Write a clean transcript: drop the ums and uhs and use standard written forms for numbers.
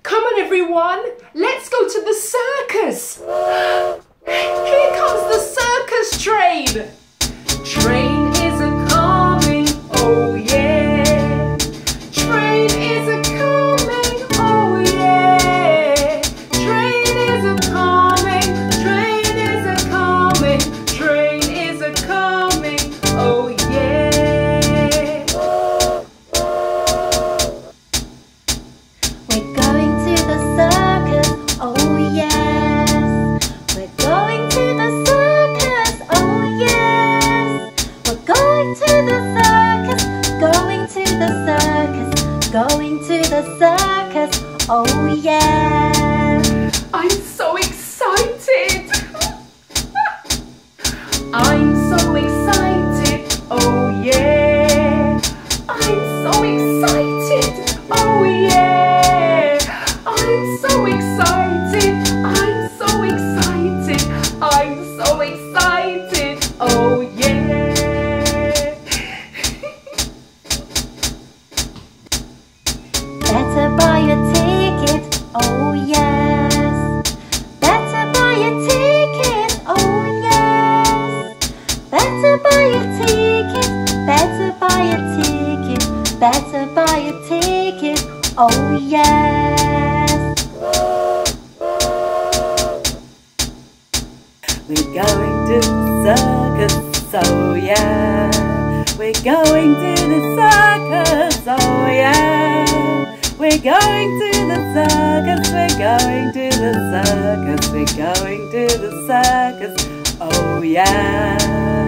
Come on everyone, let's go to the circus. Here comes the circus train. Train is a-coming, oh yeah. Train is a-coming, oh yeah. Train is a-coming, train is a-coming, train is a-coming, oh yeah. We're going to the circus, oh yes. We're going to the circus, oh yes. We're going to the circus, going to the circus, going to the circus, oh yes. I'm so excited! I'm so excited, oh yeah! I'm so excited, oh yeah! I'm so excited, I'm so excited, I'm so excited, oh yeah! Better buy a ticket, oh yes. Better buy a ticket, oh yes. Better buy a ticket, better buy a ticket, better buy a ticket, oh yes. We're going to the circus, oh yeah. We're going to the circus, oh yeah. We're going to the circus, we're going to the circus, we're going to the circus, oh yeah.